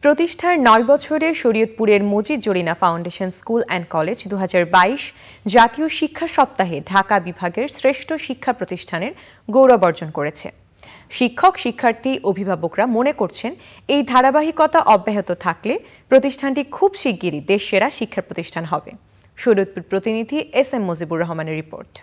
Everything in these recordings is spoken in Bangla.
প্রতিষ্ঠার ৯ বছরে শরীয়তপুরের Majid Jarina foundation school and college ২০২২ জাতীয় শিক্ষা সপ্তাহে ঢাকা বিভাগের শ্রেষ্ঠ শিক্ষা প্রতিষ্ঠানের গৌরব অর্জন করেছে। শিক্ষক, শিক্ষার্থী, অভিভাবকরা মনে করছেন এই ধারাবাহিকতা অব্যাহত থাকলে প্রতিষ্ঠানটি খুব শিগগিরই দেশসেরা শিক্ষা প্রতিষ্ঠান হবে। শরীয়তপুর প্রতিনিধি SM মুজিবুর রহমানের রিপোর্ট।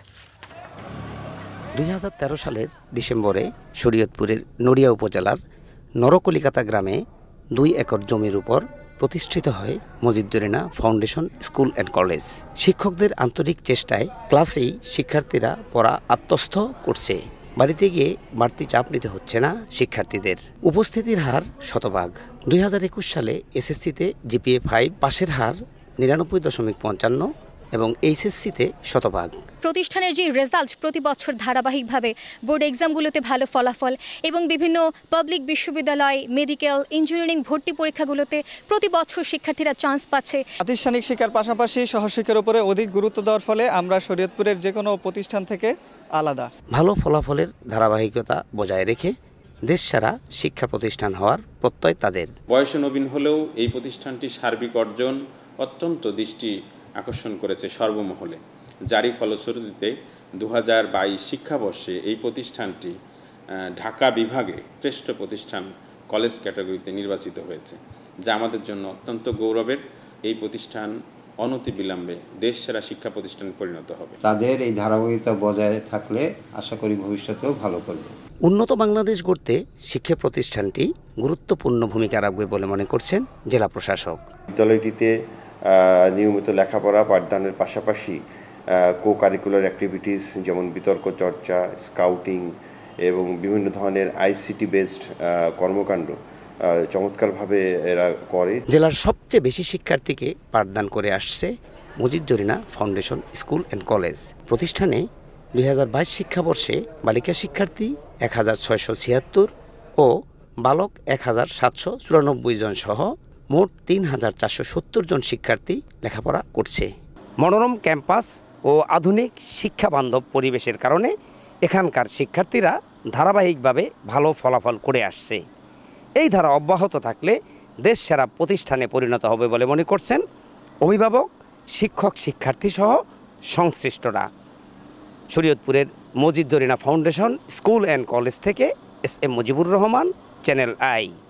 ২০১৩ সালের ডিসেম্বরে শরীয়তপুরের নড়িয়া উপজেলার নরকলিকাতা গ্রামে ২ একর জমির উপর প্রতিষ্ঠিত হয় Majid Jarina foundation school and college. শিক্ষকদের আন্তরিক চেষ্টায় ক্লাসেই শিক্ষার্থীরা পড়া আত্মস্থ করছে। বাড়িতে গিয়ে বাড়তি চাপ নিতে হচ্ছে না শিক্ষার্থীদের। উপস্থিতির হার শতভাগ। ২০২১ সালে এসএসসিতে জিপিএ 5 পাশের হার ৯৯.৫৫ এবং এইচএসসিতে শতভাগ। প্রতিষ্ঠানের যে রেজাল্ট প্রতি বছর ধারাবাহিকভাবে বোর্ড এক্সামগুলোতে ভালো ফলাফল এবং বিভিন্ন পাবলিক বিশ্ববিদ্যালয়, মেডিকেল, ইঞ্জিনিয়ারিং ভর্তি পরীক্ষাগুলোতে প্রতি বছর শিক্ষার্থীরা চান্স পাচ্ছে। প্রাতিষ্ঠানিক শিক্ষার পাশাপাশি সহশিক্ষার উপরে অধিক গুরুত্ব দেওয়ার ফলে আমরা শরীয়তপুরের যে কোনো প্রতিষ্ঠান থেকে আলাদা। ভালো ফলাফলের ধারাবাহিকতা বজায় রেখে দেশসেরা শিক্ষা প্রতিষ্ঠান হওয়ার প্রত্যয় তাদের। বয়সে নবীন হলেও এই প্রতিষ্ঠানটি সার্বিক অর্জন অত্যন্ত দৃষ্টি আকর্ষণ করেছে সর্বমহলে। জারি ফলশ্রুতিতে ২০২২ শিক্ষাবর্ষে এই প্রতিষ্ঠানটি ঢাকা বিভাগে শ্রেষ্ঠ প্রতিষ্ঠান কলেজ ক্যাটাগরিতে নির্বাচিত হয়েছে, যা আমাদের জন্য অত্যন্ত গৌরবের। এই প্রতিষ্ঠান অনতিবিলম্বে দেশসেরা শিক্ষা প্রতিষ্ঠানে পরিণত হবে। তাদের এই ধারাবাহিকতা বজায় থাকলে আশা করি ভবিষ্যতেও ভালো করবে। উন্নত বাংলাদেশ গড়তে শিক্ষা প্রতিষ্ঠানটি গুরুত্বপূর্ণ ভূমিকা রাখবে বলে মনে করছেন জেলা প্রশাসক। বিদ্যালয়টিতে নিয়মিত লেখাপড়া পাঠদানের পাশাপাশি কো কারিকুলার অ্যাক্টিভিটিস যেমন বিতর্ক চর্চা, স্কাউটিং এবং বিভিন্ন ধরনের আইসিটি বেসড কর্মকাণ্ড চমৎকারভাবে এরা করে। জেলার সবচেয়ে বেশি শিক্ষার্থীকে পাঠদান করে আসছে Majid Jarina foundation school and college. প্রতিষ্ঠানে ২০২২ শিক্ষাবর্ষে বালিকা শিক্ষার্থী ১৬৭৬ ও বালক ১৭৯৪ জন সহ মোট ৩,৪৭০ জন শিক্ষার্থী লেখাপড়া করছে। মনোরম ক্যাম্পাস ও আধুনিক শিক্ষাবান্ধব পরিবেশের কারণে এখানকার শিক্ষার্থীরা ধারাবাহিকভাবে ভালো ফলাফল করে আসছে। এই ধারা অব্যাহত থাকলে দেশসেরা প্রতিষ্ঠানে পরিণত হবে বলে মনে করছেন অভিভাবক, শিক্ষক, শিক্ষার্থী সহ সংশ্লিষ্টরা। শরীয়তপুরের Majid Jarina foundation school and college থেকে SM Mujibur Rahman, channel I.